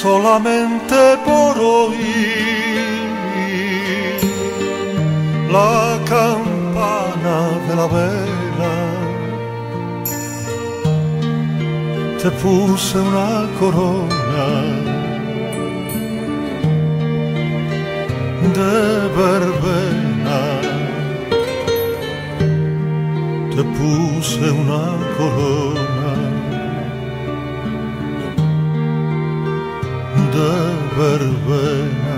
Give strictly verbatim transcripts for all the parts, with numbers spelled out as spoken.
solamente por oír la campana de la vela, te puse una corona de verbena, te puse una corona de verbena.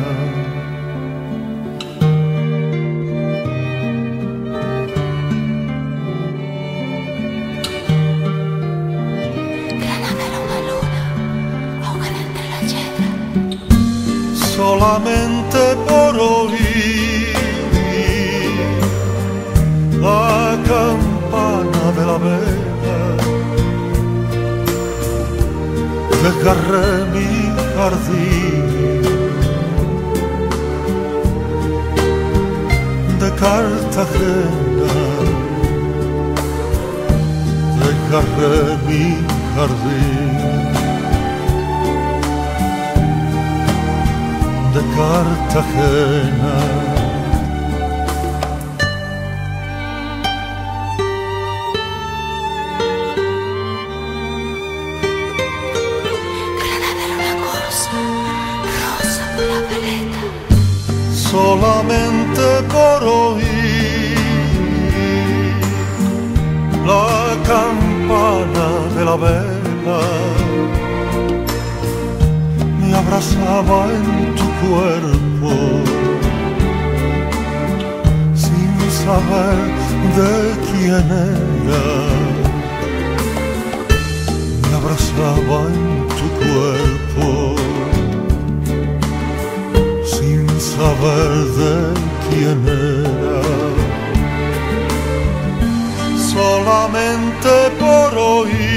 Granada era una luna, ahogada entre la hiedra. Solamente por oír la campana de la vela, desgarré mi jardín de Cartagena, desgarré mi jardín de Cartagena. Solamente por oír la campana de la vela, me abrazaba en tu cuerpo sin saber de quién era, me abrazaba en tu cuerpo sin saber de quién era. Solamente por oír